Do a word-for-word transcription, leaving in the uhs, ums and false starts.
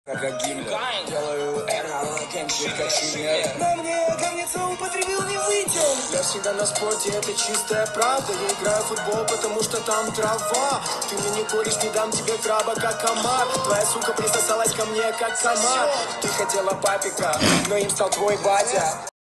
Как Гиммлер. Делаю это, кемши, как Шиммер. Но мне говнеца употребил не выйдем. Я всегда на спорте, это чистая правда. Я играю в футбол, потому что там трава. Ты мне не коришь, не дам тебе краба, как комар. Твоя сука присосалась ко мне, как комар. Ты хотела папика, но им стал твой батя.